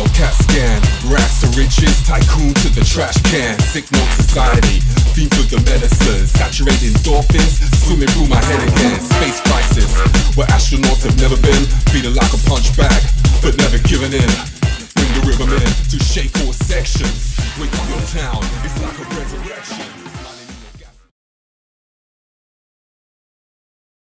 CAT scan, rats to riches, tycoon to the trash can. Sick note society, fiend for the medicine. Saturated endorphins, swimming through my head again. Space crisis, where astronauts have never been. Feeling like a punch bag, but never giving in. Bring the rhythm in to shake all sections. Wake up your town, it's like a resurrection.